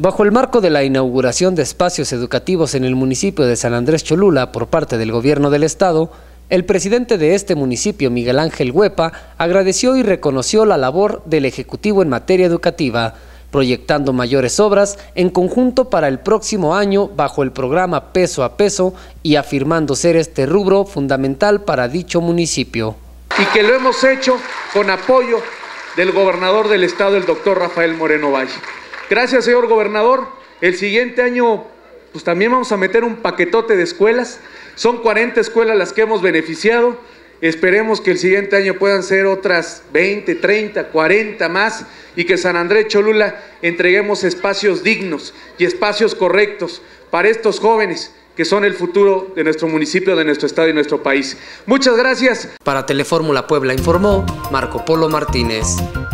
Bajo el marco de la inauguración de espacios educativos en el municipio de San Andrés Cholula por parte del gobierno del estado, el presidente de este municipio, Miguel Ángel Huepa, agradeció y reconoció la labor del Ejecutivo en materia educativa, proyectando mayores obras en conjunto para el próximo año bajo el programa Peso a Peso y afirmando ser este rubro fundamental para dicho municipio. Y que lo hemos hecho con apoyo del gobernador del estado, el doctor Rafael Moreno Valle. Gracias, señor gobernador. El siguiente año pues también vamos a meter un paquetote de escuelas. Son 40 escuelas las que hemos beneficiado. Esperemos que el siguiente año puedan ser otras 20, 30, 40 más y que San Andrés Cholula entreguemos espacios dignos y espacios correctos para estos jóvenes que son el futuro de nuestro municipio, de nuestro estado y nuestro país. Muchas gracias. Para Telefórmula Puebla informó Marco Polo Martínez.